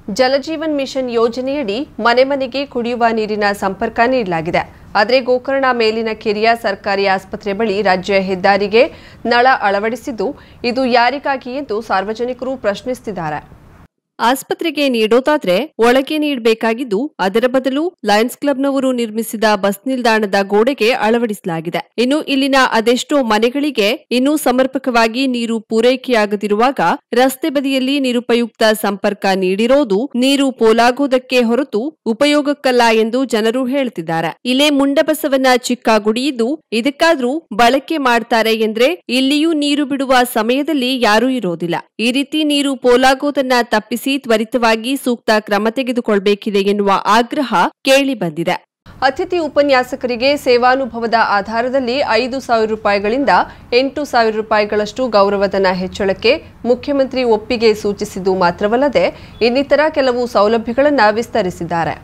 Jal Jeevan mission ಯೋಜನೆಯಡಿ ಮನೆ ಮನೆಗೆ ಕುಡಿಯುವ ನೀರಿನ ಸಂಪರ್ಕ ನೀಡಲಾಗಿದೆ. ಆದರೆ ಗೋಕರ್ಣ ಮೇಲಿನ ಕೆರೆಯ ಸರ್ಕಾರಿ ಆಸ್ಪತ್ರೆ ಬಳಿ ರಾಜ್ಯ ಹೆದ್ದಾರಿಗೆ ನಳ ಅಳವಡಿಸಿದ್ದು ಇದು ಯಾರಿಗಾಗಿ ಎಂದು ಸಾರ್ವಜನಿಕರು ಪ್ರಶ್ನಿಸುತ್ತಿದ್ದಾರೆ. ಆಸ್ಪತ್ರೆಗೆ ನೀಡೋದಾದ್ರೆ ಒಳಗೆ ನೀಡಬೇಕಾಗಿದ್ದು ಅದರ ಬದಲು ಲಯನ್ಸ್ ಕ್ಲಬ್ನವರು ನಿರ್ಮಿಸಿದ ಬಸ್ ನಿಲ್ದಾಣದ ಗೋಡೆಗೆ ಅಳವಡಿಸಲಾಗಿದೆ. ಇನ್ನು ಇಲ್ಲಿನ ಅದೆಷ್ಟೋ ಮನೆಗಳಿಗೆ ಇನ್ನೂ ಸಮರ್ಪಕವಾಗಿ ನೀರು ಪೂರೈಕೆಯಾಗದಿರುವಾಗ ರಸ್ತೆ ಬದಿಯಲ್ಲಿ ನಿರುಪಯುಕ್ತ ಸಂಪರ್ಕ ನೀಡಿರೋದು ನೀರು ಪೋಲಾಗುವುದಕ್ಕೆ ಹೊರತು ಉಪಯೋಗಕ್ಕಲ್ಲ ಎಂದು ಜನರು ಹೇಳುತ್ತಿದ್ದಾರೆ. ಇಲ್ಲೇ ಮುಂಡಬಸವನ ಚಿಕ್ಕ ಗುಡಿಯಿದ್ದು ಇದಕ್ಕಾದ್ರೂ ಬಳಕೆ ಮಾಡ್ತಾರೆ ಎಂದ್ರೆ ಇಲ್ಲಿಯೂ ನೀರು ಬಿಡುವ ಸಮಯದಲ್ಲಿ ಯಾರೂ ಇರೋದಿಲ್ಲ. ಈ ರೀತಿ ನೀರು ಪೋಲಾಗುವುದನ್ನ ತಪ್ಪಿಸಿ ತ್ವರಿತವಾಗಿ ಸೂಕ್ತ ಕ್ರಮ ತೆಗೆದುಕೊಳ್ಳಬೇಕಿದೆ ಎನ್ನುವ ಆಗ್ರಹ ಕೇಳಿ ಬಂದಿದೆ. ಅತಿಥಿ ಉಪನ್ಯಾಸಕರಿಗೆ ಸೇವಾನುಭವದ ಆಧಾರದಲ್ಲಿ 5,000 ರೂಪಾಯಿಗಳಿಂದ 8,000 ರೂಪಾಯಿಗಳಷ್ಟು ಗೌರವಧನ ಹೆಚ್ಚಳಕ್ಕೆ ಮುಖ್ಯಮಂತ್ರಿ ಒಪ್ಪಿಗೆ ಸೂಚಿಸಿದ್ದು ಮಾತ್ರವಲ್ಲದೆ ಇನ್ನಿತರ ಕೆಲವು ಸೌಲಭ್ಯಗಳನ್ನು ವಿಸ್ತರಿಸಿದ್ದಾರೆ.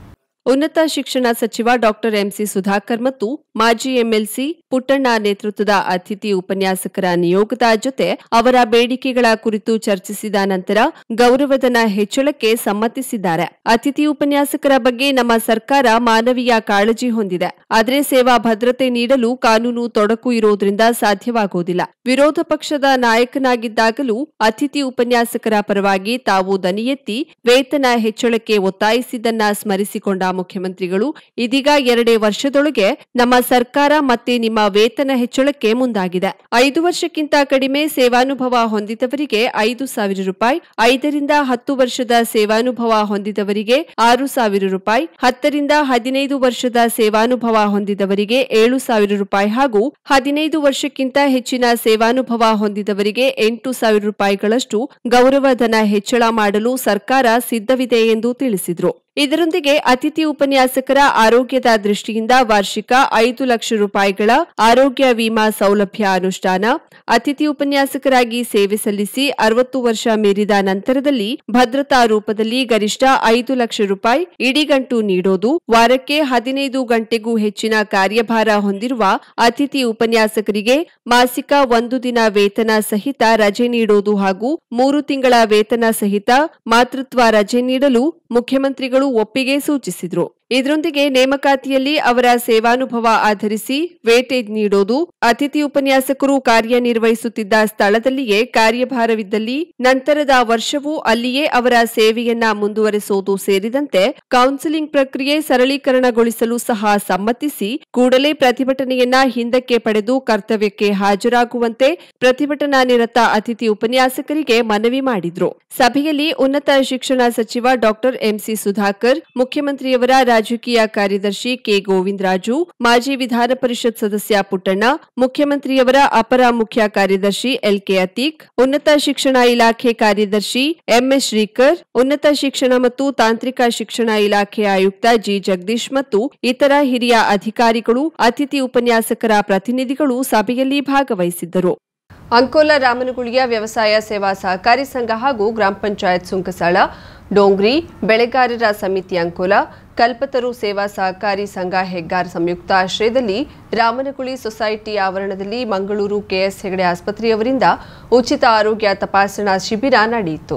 ಉನ್ನತ ಶಿಕ್ಷಣ ಸಚಿವ ಡಾಕ್ಟರ್ ಎಂಸಿ ಸುಧಾಕರ್ ಮತ್ತು ಮಾಜಿ ಎಂಎಲ್ಸಿ ಪುಟ್ಟಣ್ಣ ನೇತೃತ್ವದ ಅತಿಥಿ ಉಪನ್ಯಾಸಕರ ನಿಯೋಗದ ಜೊತೆ ಅವರ ಬೇಡಿಕೆಗಳ ಕುರಿತು ಚರ್ಚಿಸಿದ ನಂತರ ಗೌರವಧನ ಹೆಚ್ಚಳಕ್ಕೆ ಸಮ್ಮತಿಸಿದ್ದಾರೆ. ಅತಿಥಿ ಉಪನ್ಯಾಸಕರ ಬಗ್ಗೆ ನಮ್ಮ ಸರ್ಕಾರ ಮಾನವೀಯ ಕಾಳಜಿ ಹೊಂದಿದೆ. ಆದರೆ ಸೇವಾ ಭದ್ರತೆ ನೀಡಲು ಕಾನೂನು ತೊಡಕು ಇರೋದ್ರಿಂದ ಸಾಧ್ಯವಾಗುವುದಿಲ್ಲ. ವಿರೋಧ ಪಕ್ಷದ ನಾಯಕನಾಗಿದ್ದಾಗಲೂ ಅತಿಥಿ ಉಪನ್ಯಾಸಕರ ಪರವಾಗಿ ತಾವು ದನಿ ಎತ್ತಿ ವೇತನ ಹೆಚ್ಚಳಕ್ಕೆ ಒತ್ತಾಯಿಸಿದ್ದನ್ನ ಸ್ಮರಿಸಿಕೊಂಡ ಮುಖ್ಯಮಂತ್ರಿಗಳು ಇದೀಗ 2 ವರ್ಷದೊಳಗೆ ನಮ್ಮ ಸರ್ಕಾರ ಮತ್ತೆ ನಿಮ್ಮ ವೇತನ ಹೆಚ್ಚಳಕ್ಕೆ ಮುಂದಾಗಿದೆ. 5 ವರ್ಷಕ್ಕಿಂತ ಕಡಿಮೆ ಸೇವಾನುಭವ ಹೊಂದಿದವರಿಗೆ 5,000 ರೂಪಾಯಿ, 5 ರಿಂದ 10 ವರ್ಷದ ಸೇವಾನುಭವ ಹೊಂದಿದವರಿಗೆ 6,000 ರೂಪಾಯಿ, 10 ರಿಂದ 15 ವರ್ಷದ ಸೇವಾನುಭವ ಹೊಂದಿದವರಿಗೆ 7,000 ರೂಪಾಯಿ ಹಾಗೂ 15 ವರ್ಷಕ್ಕಿಂತ ಹೆಚ್ಚಿನ ಸೇವಾನುಭವ ಹೊಂದಿದವರಿಗೆ 8,000 ರೂಪಾಯಿಗಳಷ್ಟು ಗೌರವಧನ ಹೆಚ್ಚಳ ಮಾಡಲು ಸರ್ಕಾರ ಸಿದ್ಧವಿದೆ ಎಂದು ತಿಳಿಸಿದರು. ಇದರೊಂದಿಗೆ ಅತಿಥಿ ಉಪನ್ಯಾಸಕರ ಆರೋಗ್ಯದ ದೃಷ್ಟಿಯಿಂದ ವಾರ್ಷಿಕ 5 ಲಕ್ಷ ರೂಪಾಯಿಗಳ ಆರೋಗ್ಯ ವಿಮಾ ಸೌಲಭ್ಯ ಅನುಷ್ಠಾನ, ಅತಿಥಿ ಉಪನ್ಯಾಸಕರಾಗಿ ಸೇವೆ ಸಲ್ಲಿಸಿ 60 ವರ್ಷ ಮೀರಿದ ನಂತರದಲ್ಲಿ ಭದ್ರತಾ ರೂಪದಲ್ಲಿ ಗರಿಷ್ಠ 5 ಲಕ್ಷ ರೂಪಾಯಿ ಇಡಿಗಂಟು ನೀಡೋದು, ವಾರಕ್ಕೆ 15 ಗಂಟೆಗೂ ಹೆಚ್ಚಿನ ಕಾರ್ಯಭಾರ ಹೊಂದಿರುವ ಅತಿಥಿ ಉಪನ್ಯಾಸಕರಿಗೆ ಮಾಸಿಕ 1 ದಿನ ವೇತನ ಸಹಿತ ರಜೆ ನೀಡೋದು ಹಾಗೂ 3 ತಿಂಗಳ ವೇತನ ಸಹಿತ ಮಾತೃತ್ವ ರಜೆ ನೀಡಲು ಮುಖ್ಯಮಂತ್ರಿಗಳು ಒಪ್ಪಿಗೆ ಸೂಚಿಸಿದರು. ಇದರೊಂದಿಗೆ ನೇಮಕಾತಿಯಲ್ಲಿ ಅವರ ಸೇವಾನುಭವ ಆಧರಿಸಿ ವೇಟೇಜ್ ನೀಡೋದು, ಅತಿಥಿ ಉಪನ್ಯಾಸಕರು ಕಾರ್ಯನಿರ್ವಹಿಸುತ್ತಿದ್ದ ಸ್ಥಳದಲ್ಲಿಯೇ ಕಾರ್ಯಭಾರವಿದ್ದಲ್ಲಿ ನಂತರದ ವರ್ಷವೂ ಅಲ್ಲಿಯೇ ಅವರ ಸೇವೆಯನ್ನ ಮುಂದುವರೆಸುವುದು ಸೇರಿದಂತೆ ಕೌನ್ಸಿಲಿಂಗ್ ಪ್ರಕ್ರಿಯೆ ಸರಳೀಕರಣಗೊಳಿಸಲು ಸಹ ಸಮ್ಮತಿಸಿ ಕೂಡಲೇ ಪ್ರತಿಭಟನೆಯನ್ನ ಹಿಂದಕ್ಕೆ ಪಡೆದು ಕರ್ತವ್ಯಕ್ಕೆ ಹಾಜರಾಗುವಂತೆ ಪ್ರತಿಭಟನಾ ನಿರತ ಅತಿಥಿ ಉಪನ್ಯಾಸಕರಿಗೆ ಮನವಿ ಮಾಡಿದ್ರು. ಸಭೆಯಲ್ಲಿ ಉನ್ನತ ಶಿಕ್ಷಣ ಸಚಿವ ಡಾಕ್ಟರ್ ಎಂಸಿ ಸುಧಾಕರ್, ಮುಖ್ಯಮಂತ್ರಿಯವರ ರಾಜಕೀಯ ಕಾರ್ಯದರ್ಶಿ ಕೆ ಗೋವಿಂದರಾಜು, ಮಾಜಿ ವಿಧಾನ ಪರಿಷತ್ ಸದಸ್ಯ ಪುಟ್ಟಣ್ಣ, ಮುಖ್ಯಮಂತ್ರಿಯವರ ಅಪರ ಮುಖ್ಯ ಕಾರ್ಯದರ್ಶಿ ಎಲ್ಕೆ ಅತೀಕ್, ಉನ್ನತ ಶಿಕ್ಷಣ ಇಲಾಖೆ ಕಾರ್ಯದರ್ಶಿ ಎಂಎಸ್ ಶ್ರೀಕರ್, ಉನ್ನತ ಶಿಕ್ಷಣ ಮತ್ತು ತಾಂತ್ರಿಕ ಶಿಕ್ಷಣ ಇಲಾಖೆ ಆಯುಕ್ತ ಜಿ ಜಗದೀಶ್ ಮತ್ತು ಇತರ ಹಿರಿಯ ಅಧಿಕಾರಿಗಳು, ಅತಿಥಿ ಉಪನ್ಯಾಸಕರ ಪ್ರತಿನಿಧಿಗಳು ಸಭೆಯಲ್ಲಿ ಭಾಗವಹಿಸಿದ್ದರು. ಅಂಕೋಲ ರಾಮನಗುಳಿಯ ವ್ಯವಸಾಯ ಸೇವಾ ಸಹಕಾರಿ ಸಂಘ ಹಾಗೂ ಗ್ರಾಮ ಪಂಚಾಯತ್ ಸುಂಕಸಾಳ, ಡೋಂಗ್ರಿ, ಬೆಳೆಗಾರರ ಸಮಿತಿ ಅಂಕೋಲ, ಕಲ್ಪತರು ಸೇವಾ ಸಹಕಾರಿ ಸಂಘ ಹೆಗ್ಗಾರ್ ಸಂಯುಕ್ತ ಆಶ್ರಯದಲ್ಲಿ ರಾಮನಗುಳಿ ಸೊಸೈಟಿ ಆವರಣದಲ್ಲಿ ಮಂಗಳೂರು ಕೆಎಸ್ ಹೆಗಡೆ ಆಸ್ಪತ್ರೆಯವರಿಂದ ಉಚಿತ ಆರೋಗ್ಯ ತಪಾಸಣಾ ಶಿಬಿರ ನಡೆಯಿತು.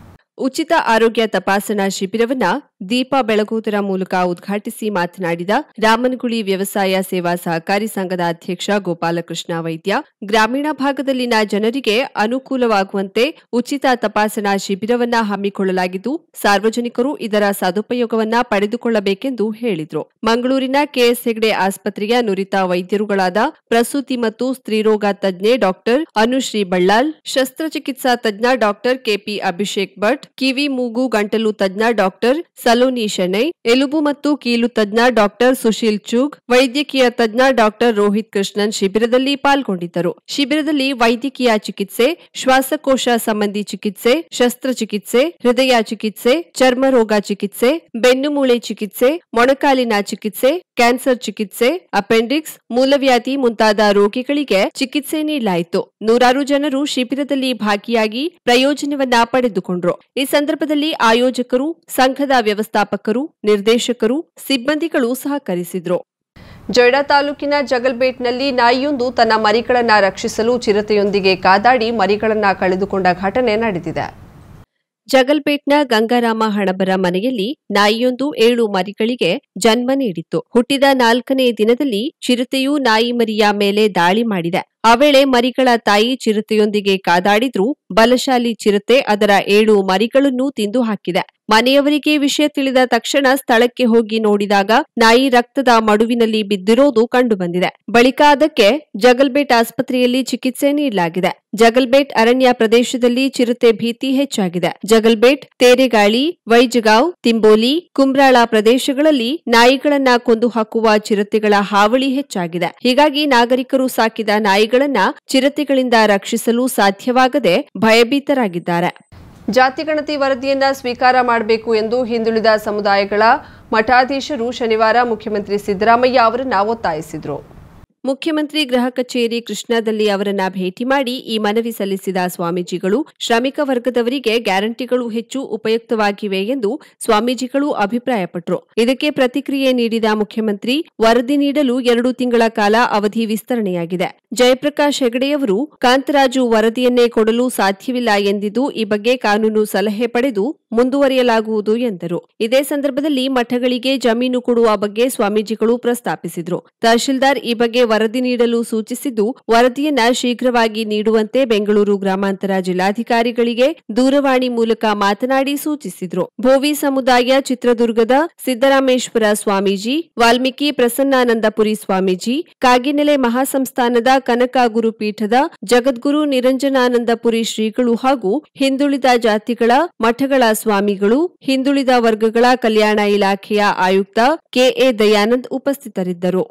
ಉಚಿತ ಆರೋಗ್ಯ ತಪಾಸಣಾ ಶಿಬಿರವನ್ನ ದೀಪ ಬೆಳಗುವುದರ ಮೂಲಕ ಉದ್ಘಾಟಿಸಿ ಮಾತನಾಡಿದ ರಾಮನಗುಳಿ ವ್ಯವಸಾಯ ಸೇವಾ ಸಹಕಾರಿ ಸಂಘದ ಅಧ್ಯಕ್ಷ ಗೋಪಾಲಕೃಷ್ಣ ವೈದ್ಯ, ಗ್ರಾಮೀಣ ಭಾಗದಲ್ಲಿನ ಜನರಿಗೆ ಅನುಕೂಲವಾಗುವಂತೆ ಉಚಿತ ತಪಾಸಣಾ ಶಿಬಿರವನ್ನ ಹಮ್ಮಿಕೊಳ್ಳಲಾಗಿದ್ದು ಸಾರ್ವಜನಿಕರು ಇದರ ಸದುಪಯೋಗವನ್ನ ಪಡೆದುಕೊಳ್ಳಬೇಕೆಂದು ಹೇಳಿದರು. ಮಂಗಳೂರಿನ ಕೆಎಸ್ ಹೆಗಡೆ ಆಸ್ಪತ್ರೆಯ ನುರಿತ ವೈದ್ಯರುಗಳಾದ ಪ್ರಸೂತಿ ಮತ್ತು ಸ್ತ್ರೀರೋಗ ತಜ್ಞೆ ಡಾಕ್ಟರ್ ಅನುಶ್ರೀ ಬಳ್ಳಾಲ್, ಶಸ್ತ್ರಚಿಕಿತ್ಸಾ ತಜ್ಞ ಡಾಕ್ಟರ್ ಕೆಪಿ ಅಭಿಷೇಕ್ ಭಟ್, ಕಿವಿ ಮೂಗು ಗಂಟಲು ತಜ್ಞ ಡಾಕ್ಟರ್ ಸಲೋನಿ ಶೆಣೈ, ಎಲುಬು ಮತ್ತು ಕೀಲು ತಜ್ಞ ಡಾಕ್ಟರ್ ಸುಶೀಲ್ ಚೂಗ್, ವೈದ್ಯಕೀಯ ತಜ್ಞ ಡಾಕ್ಟರ್ ರೋಹಿತ್ ಕೃಷ್ಣನ್ ಶಿಬಿರದಲ್ಲಿ ಪಾಲ್ಗೊಂಡಿದ್ದರು. ಶಿಬಿರದಲ್ಲಿ ವೈದ್ಯಕೀಯ ಚಿಕಿತ್ಸೆ, ಶ್ವಾಸಕೋಶ ಸಂಬಂಧಿ ಚಿಕಿತ್ಸೆ, ಶಸ್ತ್ರಚಿಕಿತ್ಸೆ, ಹೃದಯ ಚಿಕಿತ್ಸೆ, ಚರ್ಮರೋಗ ಚಿಕಿತ್ಸೆ, ಬೆನ್ನುಮೂಳೆ ಚಿಕಿತ್ಸೆ, ಮೊಣಕಾಲಿನ ಚಿಕಿತ್ಸೆ, ಕ್ಯಾನ್ಸರ್ ಚಿಕಿತ್ಸೆ, ಅಪೆಂಡಿಕ್ಸ್, ಮೂಲವ್ಯಾಧಿ ಮುಂತಾದ ರೋಗಿಗಳಿಗೆ ಚಿಕಿತ್ಸೆ ನೀಡಲಾಯಿತು. ನೂರಾರು ಜನರು ಶಿಬಿರದಲ್ಲಿ ಭಾಗಿಯಾಗಿ ಪ್ರಯೋಜನವನ್ನ ಪಡೆದುಕೊಂಡರು. ಈ ಸಂದರ್ಭದಲ್ಲಿ ಆಯೋಜಕರು, ಸಂಘದ ವ್ಯವಸ್ಥಾಪಕರು, ನಿರ್ದೇಶಕರು, ಸಿಬ್ಬಂದಿಗಳು ಸಹಕರಿಸಿದರು. ಜೊಯ್ಡಾ ತಾಲೂಕಿನ ಜಗಲ್ಬೇಟ್ನಲ್ಲಿ ನಾಯಿಯೊಂದು ತನ್ನ ಮರಿಗಳನ್ನು ರಕ್ಷಿಸಲು ಚಿರತೆಯೊಂದಿಗೆ ಕಾದಾಡಿ ಮರಿಗಳನ್ನು ಕಳೆದುಕೊಂಡ ಘಟನೆ ನಡೆದಿದೆ. ಜಗಲ್ಬೇಟ್ನ ಗಂಗಾರಾಮ ಹಣಬರ ಮನೆಯಲ್ಲಿ ನಾಯಿಯೊಂದು 7 ಮರಿಗಳಿಗೆ ಜನ್ಮ ನೀಡಿತ್ತು. ಹುಟ್ಟಿದ 4ನೇ ದಿನದಲ್ಲಿ ಚಿರತೆಯು ನಾಯಿ ಮರಿಯ ಮೇಲೆ ದಾಳಿ ಮಾಡಿದೆ. ಆ ವೇಳೆ ಮರಿಗಳ ತಾಯಿ ಚಿರತೆಯೊಂದಿಗೆ ಕಾದಾಡಿದ್ರೂ ಬಲಶಾಲಿ ಚಿರತೆ ಅದರ 7 ಮರಿಗಳನ್ನು ತಿಂದು ಹಾಕಿದೆ. ಮನೆಯವರಿಗೆ ವಿಷಯ ತಿಳಿದ ತಕ್ಷಣ ಸ್ಥಳಕ್ಕೆ ಹೋಗಿ ನೋಡಿದಾಗ ನಾಯಿ ರಕ್ತದ ಮಡುವಿನಲ್ಲಿ ಬಿದ್ದಿರೋದು ಕಂಡುಬಂದಿದೆ. ಬಳಿಕ ಅದಕ್ಕೆ ಜಗಲ್ಬೇಟ್ ಆಸ್ಪತ್ರೆಯಲ್ಲಿ ಚಿಕಿತ್ಸೆ ನೀಡಲಾಗಿದೆ. ಜಗಲ್ಬೇಟ್ ಅರಣ್ಯ ಪ್ರದೇಶದಲ್ಲಿ ಚಿರತೆ ಭೀತಿ ಹೆಚ್ಚಾಗಿದೆ. ಜಗಲ್ಬೇಟ್, ತೇರೆಗಾಳಿ, ವೈಜಗಾಂವ್, ತಿಂಬೋಲಿ, ಕುಮ್ರಾಳ ಪ್ರದೇಶಗಳಲ್ಲಿ ನಾಯಿಗಳನ್ನ ಕೊಂದು ಹಾಕುವ ಚಿರತೆಗಳ ಹಾವಳಿ ಹೆಚ್ಚಾಗಿದೆ. ಹೀಗಾಗಿ ನಾಗರಿಕರು ಸಾಕಿದ ನಾಯಿಗಳನ್ನ ಚಿರತೆಗಳಿಂದ ರಕ್ಷಿಸಲು ಸಾಧ್ಯವಾಗದೆ ಭಯಭೀತರಾಗಿದ್ದಾರೆ. ಜಾತಿಗಣತಿ ವರದಿಯನ್ನ ಸ್ವೀಕಾರ ಮಾಡಬೇಕು ಎಂದು ಹಿಂದುಳಿದ ಸಮುದಾಯಗಳ ಮಠಾಧೀಶರು ಶನಿವಾರ ಮುಖ್ಯಮಂತ್ರಿ ಸಿದ್ದರಾಮಯ್ಯ ಅವರನ್ನ ಒತ್ತಾಯಿಸಿದರು. ಮುಖ್ಯಮಂತ್ರಿ ಗೃಹ ಕಚೇರಿ ಕೃಷ್ಣಾದಲ್ಲಿ ಅವರನ್ನ ಭೇಟಿ ಮಾಡಿ ಈ ಮನವಿ ಸಲ್ಲಿಸಿದ ಸ್ವಾಮೀಜಿಗಳು, ಶ್ರಮಿಕ ವರ್ಗದವರಿಗೆ ಗ್ಯಾರಂಟಿಗಳು ಹೆಚ್ಚು ಉಪಯುಕ್ತವಾಗಿವೆ ಎಂದು ಸ್ವಾಮೀಜಿಗಳು ಅಭಿಪ್ರಾಯಪಟ್ಟರು. ಇದಕ್ಕೆ ಪ್ರತಿಕ್ರಿಯೆ ನೀಡಿದ ಮುಖ್ಯಮಂತ್ರಿ, ವರದಿ ನೀಡಲು 2 ತಿಂಗಳ ಕಾಲ ಅವಧಿ ವಿಸ್ತರಣೆಯಾಗಿದೆ. ಜಯಪ್ರಕಾಶ್ ಹೆಗಡೆಯವರು ಕಾಂತರಾಜು ವರದಿಯನ್ನೇ ಕೊಡಲು ಸಾಧ್ಯವಿಲ್ಲ ಎಂದಿದ್ದು, ಈ ಬಗ್ಗೆ ಕಾನೂನು ಸಲಹೆ ಪಡೆದು ಮುಂದುವರಿಯಲಾಗುವುದು ಎಂದರು. ಇದೇ ಸಂದರ್ಭದಲ್ಲಿ ಮಠಗಳಿಗೆ ಜಮೀನು ಕೊಡುವ ಬಗ್ಗೆ ಸ್ವಾಮೀಜಿಗಳು ಪ್ರಸ್ತಾಪಿಸಿದರು. ತಹಶೀಲ್ದಾರ್ ಈ ಬಗ್ಗೆ ವರದಿ ನೀಡಲು ಸೂಚಿಸಿದ್ದು, ವರದಿಯನ್ನ ಶೀಘ್ರವಾಗಿ ನೀಡುವಂತೆ ಬೆಂಗಳೂರು ಗ್ರಾಮಾಂತರ ಜಿಲ್ಲಾಧಿಕಾರಿಗಳಿಗೆ ದೂರವಾಣಿ ಮೂಲಕ ಮಾತನಾಡಿ ಸೂಚಿಸಿದರು. ಭೋವಿ ಸಮುದಾಯ ಚಿತ್ರದುರ್ಗದ ಸಿದ್ದರಾಮೇಶ್ವರ ಸ್ವಾಮೀಜಿ, ವಾಲ್ಮೀಕಿ ಪ್ರಸನ್ನಾನಂದಪುರಿ ಸ್ವಾಮೀಜಿ, ಕಾಗಿನೆಲೆ ಮಹಾಸಂಸ್ಥಾನದ ಕನಕ ಗುರುಪೀಠದ ಜಗದ್ಗುರು ನಿರಂಜನಾನಂದಪುರಿ ಶ್ರೀಗಳು ಹಾಗೂ ಹಿಂದುಳಿದ ಜಾತಿಗಳ ಮಠಗಳ ಸ್ವಾಮಿಗಳು, ಹಿಂದುಳಿದ ವರ್ಗಗಳ ಕಲ್ಯಾಣ ಇಲಾಖೆಯ ಆಯುಕ್ತ ಕೆಎ ದಯಾನಂದ್ ಉಪಸ್ಥಿತರಿದ್ದರು.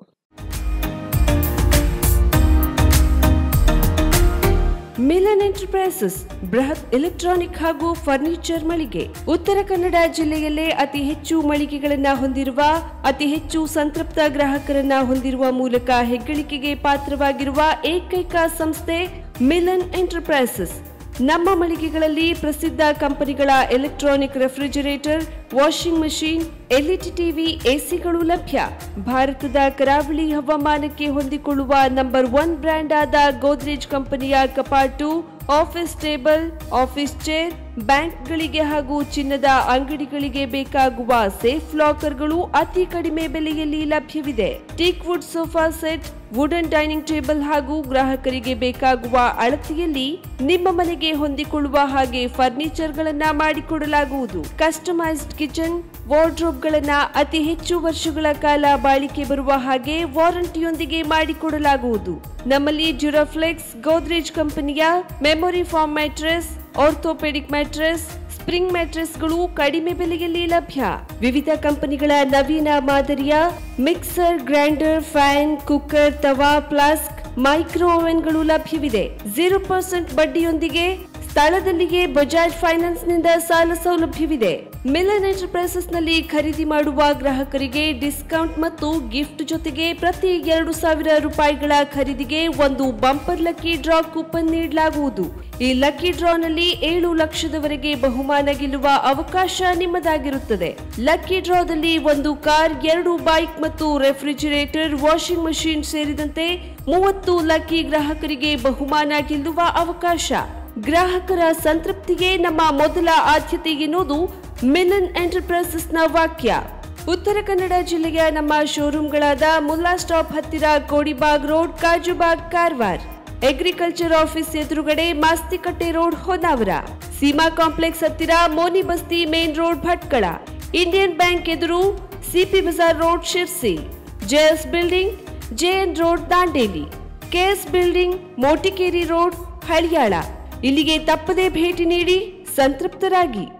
ಮಿಲನ್ ಎಂಟರ್ಪ್ರೈಸಸ್ ಬೃಹತ್ ಎಲೆಕ್ಟ್ರಾನಿಕ್ ಹಾಗೂ ಫರ್ನಿಚರ್ ಮಳಿಗೆ. ಉತ್ತರ ಕನ್ನಡ ಜಿಲ್ಲೆಯಲ್ಲೇ ಅತಿ ಹೆಚ್ಚು ಮಳಿಗೆಗಳನ್ನು ಹೊಂದಿರುವ, ಅತಿ ಹೆಚ್ಚು ಸಂತೃಪ್ತ ಗ್ರಾಹಕರನ್ನ ಹೊಂದಿರುವ ಮೂಲಕ ಹೆಗ್ಗಳಿಕೆಗೆ ಪಾತ್ರವಾಗಿರುವ ಏಕೈಕ ಸಂಸ್ಥೆ ಮಿಲನ್ ಎಂಟರ್ಪ್ರೈಸಸ್. ನಮ್ಮ ಮಳಿಗೆಗಳಲ್ಲಿ ಪ್ರಸಿದ್ಧ ಕಂಪನಿಗಳ electronic refrigerator, washing machine, LED TV, ಎಸಿಗಳು ಲಭ್ಯ. ಭಾರತದ ಕರಾವಳಿ ಹವಾಮಾನಕ್ಕೆ ಹೊಂದಿಕೊಳ್ಳುವ ನಂಬರ್ 1 ಬ್ರ್ಯಾಂಡ್ ಆದ ಗೋದ್ರೇಜ್ ಕಂಪನಿಯ ಕಪಾಟು, ಆಫೀಸ್ ಟೇಬಲ್, ಆಫೀಸ್ ಚೇರ್, ಬ್ಯಾಂಕ್ಗಳಿಗೆ ಹಾಗೂ ಚಿನ್ನದ ಅಂಗಡಿಗಳಿಗೆ ಬೇಕಾಗುವ ಸೇಫ್ ಲಾಕರ್ಗಳು ಅತಿ ಕಡಿಮೆ ಬೆಲೆಯಲ್ಲಿ ಲಭ್ಯವಿದೆ. Teak wood sofa set, wooden dining table ಹಾಗೂ ಗ್ರಾಹಕರಿಗೆ ಬೇಕಾಗುವ ಅಳತೆಯಲ್ಲಿ ನಿಮ್ಮ ಮನೆಗೆ ಹೊಂದಿಕೊಳ್ಳುವ ಹಾಗೆ ಫರ್ನಿಚರ್ಗಳನ್ನ ಮಾಡಿಕೊಡಲಾಗುವುದು. ಕಸ್ಟಮೈಸ್ಡ್ ಕಿಚನ್, ವಾರ್ಡ್ರೋಬ್ಗಳನ್ನ ಅತಿ ಹೆಚ್ಚು ವರ್ಷಗಳ ಕಾಲ ಬಾಳಿಕೆ ಬರುವ ಹಾಗೆ ವಾರಂಟಿಯೊಂದಿಗೆ ಮಾಡಿಕೊಡಲಾಗುವುದು. ನಮ್ಮಲ್ಲಿ ಡ್ಯೂರಾಫ್ಲೆಕ್ಸ್, ಗೋದ್ರೇಜ್ ಕಂಪನಿಯ memory foam mattress, orthopedic mattress, spring ಮ್ಯಾಟ್ರೆಸ್ಗಳು ಕಡಿಮೆ ಬೆಲೆಯಲ್ಲಿ ಲಭ್ಯ. ವಿವಿಧ ಕಂಪನಿಗಳ ನವೀನ ಮಾದರಿಯ ಮಿಕ್ಸರ್, ಗ್ರೈಂಡರ್, ಫ್ಯಾನ್, ಕುಕ್ಕರ್, ತವಾ, ಫ್ಲಾಸ್ಕ್, ಮೈಕ್ರೋ ಓವೆನ್ಗಳು ಲಭ್ಯವಿದೆ. 0% ಬಡ್ಡಿಯೊಂದಿಗೆ ಸ್ಥಳದಲ್ಲಿಯೇ ಬಜಾಜ್ ಫೈನಾನ್ಸ್ ನಿಂದ ಸಾಲ ಸೌಲಭ್ಯವಿದೆ. ಮಿಲನ್ ಎಂಟರ್ಪ್ರೈಸಸ್ ನಲ್ಲಿ ಖರೀದಿ ಮಾಡುವ ಗ್ರಾಹಕರಿಗೆ ಡಿಸ್ಕೌಂಟ್ ಮತ್ತು ಗಿಫ್ಟ್ ಜೊತೆಗೆ ಪ್ರತಿ 2,000 ರೂಪಾಯಿಗಳ ಖರೀದಿಗೆ ಒಂದು ಬಂಪರ್ ಲಕ್ಕಿ ಡ್ರಾ ಕೂಪನ್ ನೀಡಲಾಗುವುದು. ಈ ಲಕ್ಕಿ ಡ್ರಾನಲ್ಲಿ 7 ಲಕ್ಷದವರೆಗೆ ಬಹುಮಾನ ಗೆಲ್ಲುವ ಅವಕಾಶ ನಿಮ್ಮದಾಗಿರುತ್ತದೆ. ಲಕ್ಕಿ ಡ್ರಾದಲ್ಲಿ 1 ಕಾರ್, 2 ಬೈಕ್ ಮತ್ತು ರೆಫ್ರಿಜರೇಟರ್, ವಾಷಿಂಗ್ ಮಷೀನ್ ಸೇರಿದಂತೆ 30 ಲಕ್ಕಿ ಗ್ರಾಹಕರಿಗೆ ಬಹುಮಾನ ಗೆಲ್ಲುವ ಅವಕಾಶ. ಗ್ರಾಹಕರ ಸಂತೃಪ್ತಿಗೆ ನಮ್ಮ ಮೊದಲ ಆದ್ಯತೆ ಎನ್ನುವುದು ಮಿಲನ್ ಎಂಟರ್ಪ್ರೈಸಸ್ನ ವಾಕ್ಯ. ಉತ್ತರ ಕನ್ನಡ ಜಿಲ್ಲೆಯ ನಮ್ಮ ಶೋರೂಮ್ಗಳಾದ ಮುಲ್ಲಾ ಸ್ಟಾಪ್ ಹತ್ತಿರ Kodibag road, Kajubag, Karwar, agriculture office ಎದುರುಗಡೆ ಮಾಸ್ತಿಕಟ್ಟೆ ರೋಡ್, ಹೊನ್ನಾವರ, ಸೀಮಾ ಕಾಂಪ್ಲೆಕ್ಸ್ ಹತ್ತಿರ Moni Basti main road, Bhatkal, Indian bank ಎದುರು CP Bazar road, Sirsi, JS building, JN road, Dandeli, KS building, Motikeri road, Haliyal. ಇಲ್ಲಿಗೆ ತಪ್ಪದೇ ಭೇಟಿ ನೀಡಿ ಸಂತೃಪ್ತರಾಗಿ.